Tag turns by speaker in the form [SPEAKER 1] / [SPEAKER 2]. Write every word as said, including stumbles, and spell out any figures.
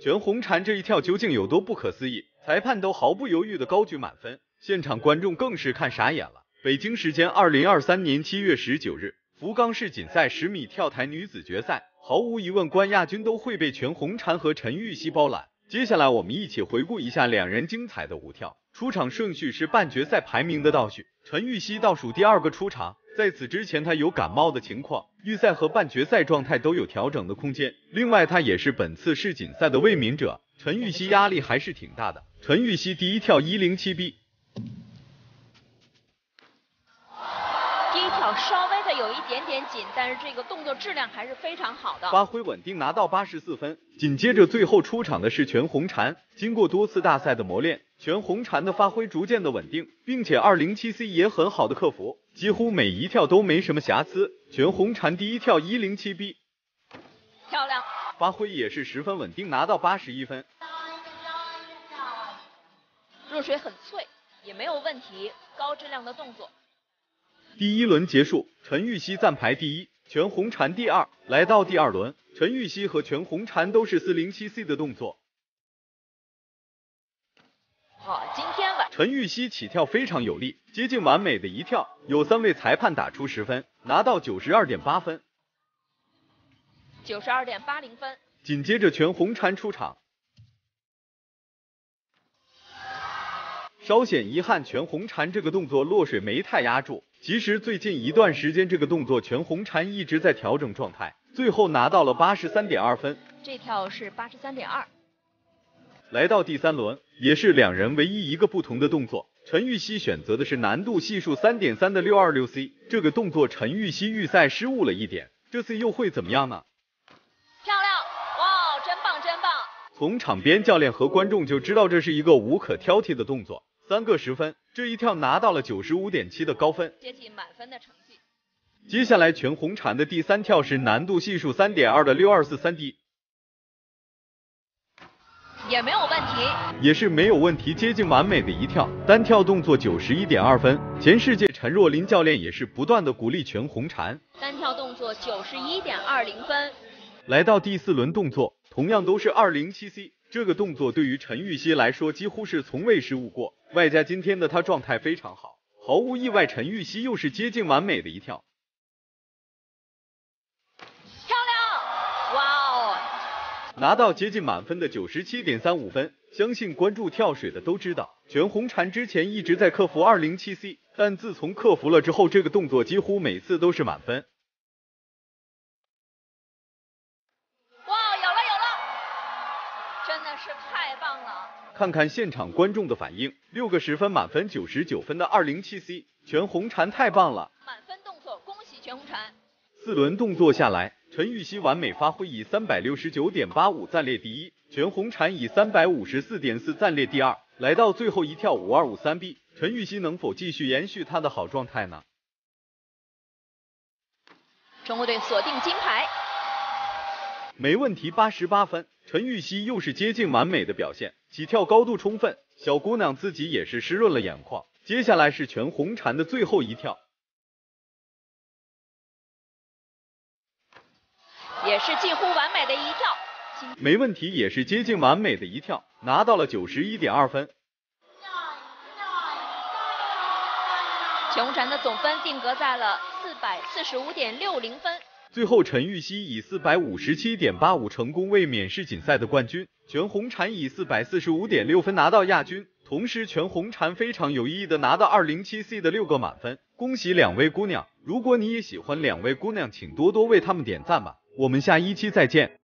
[SPEAKER 1] 全红婵这一跳究竟有多不可思议？裁判都毫不犹豫的高举满分，现场观众更是看傻眼了。北京时间二零二三年七月十九日，福冈市锦赛十米跳台女子决赛，毫无疑问冠亚军都会被全红婵和陈芋汐包揽。接下来我们一起回顾一下两人精彩的舞跳。出场顺序是半决赛排名的倒序，陈芋汐倒数第二个出场。在此之前，她有感冒的情况，预赛和半决赛状态都有调整的空间。另外，她也是本次世锦赛的卫冕者，陈芋汐压力还是挺大的。陈芋汐第一跳 一零七 B。
[SPEAKER 2] 第一跳稍微的有一点点紧，但是这个动作质量还是非常好的，
[SPEAKER 1] 发挥稳定，拿到八十四分。紧接着最后出场的是全红婵，经过多次大赛的磨练，全红婵的发挥逐渐的稳定，并且 二零七 C 也很好的克服，几乎每一跳都没什么瑕疵。全红婵第一跳 一零七 B，
[SPEAKER 2] 漂亮，
[SPEAKER 1] 发挥也是十分稳定，拿到八十一分。
[SPEAKER 2] 入水很脆，也没有问题，高质量的动作。
[SPEAKER 1] 第一轮结束，陈芋汐暂排第一，全红婵第二。来到第二轮，陈芋汐和全红婵都是 四零七 C 的动作。
[SPEAKER 2] 好，今天晚
[SPEAKER 1] 陈芋汐起跳非常有力，接近完美的一跳，有三位裁判打出十分，拿到 九十二点八 分。
[SPEAKER 2] 九十二点八零分。
[SPEAKER 1] 紧接着全红婵出场。稍显遗憾，全红婵这个动作落水没太压住。其实最近一段时间这个动作全红婵一直在调整状态，最后拿到了 八十三点二 分。
[SPEAKER 2] 这跳是 八十三点二。
[SPEAKER 1] 来到第三轮，也是两人唯一一个不同的动作。陈芋汐选择的是难度系数 三点三 的 六二六 C， 这个动作陈芋汐预赛失误了一点，这次又会怎么样呢？
[SPEAKER 2] 漂亮，哇，真棒真棒！
[SPEAKER 1] 从场边教练和观众就知道这是一个无可挑剔的动作。三个十分，这一跳拿到了 九十五点七 的高分，
[SPEAKER 2] 接近满分的成绩。
[SPEAKER 1] 接下来全红婵的第三跳是难度系数 三点二 的 六二四三 D，
[SPEAKER 2] 也没有问题，
[SPEAKER 1] 也是没有问题，接近完美的一跳，单跳动作 九十一点二 分。前世界陈若琳教练也是不断的鼓励全红婵，
[SPEAKER 2] 单跳动作 九十一点二零分。
[SPEAKER 1] 来到第四轮动作，同样都是 二零七 C， 这个动作对于陈芋汐来说几乎是从未失误过，外加今天的她状态非常好，毫无意外陈芋汐又是接近完美的一跳。
[SPEAKER 2] 漂亮，哇哦，
[SPEAKER 1] 拿到接近满分的 九十七点三五 分。相信关注跳水的都知道，全红婵之前一直在克服 二零七 C， 但自从克服了之后，这个动作几乎每次都是满分。
[SPEAKER 2] 哇，有了有了，真的是太棒了！
[SPEAKER 1] 看看现场观众的反应，六个十分满分九十九分的 二零七 C， 全红婵太棒了！
[SPEAKER 2] 满分动作，恭喜全红婵！
[SPEAKER 1] 四轮动作下来，陈芋汐完美发挥，以 三百六十九点八五 暂列第一，全红婵以 三百五十四点四 暂列第二。来到最后一跳 五二五三 B， 陈芋汐能否继续延续她的好状态呢？
[SPEAKER 2] 中国队锁定金牌，
[SPEAKER 1] 没问题，八十八分。陈芋汐又是接近完美的表现，起跳高度充分，小姑娘自己也是湿润了眼眶。接下来是全红婵的最后一跳，
[SPEAKER 2] 也是近乎完美的一跳，
[SPEAKER 1] 没问题，也是接近完美的一跳，拿到了 九十一点二 分。
[SPEAKER 2] 全红婵的总分定格在了 四百四十五点六零 分。
[SPEAKER 1] 最后陈芋汐以 四百五十七点八五 成功卫冕世锦赛的冠军，全红婵以 四百四十五点六 分拿到亚军。同时全红婵非常有意义的拿到 二零七 C 的六个满分，恭喜两位姑娘！如果你也喜欢两位姑娘，请多多为她们点赞吧。我们下一期再见。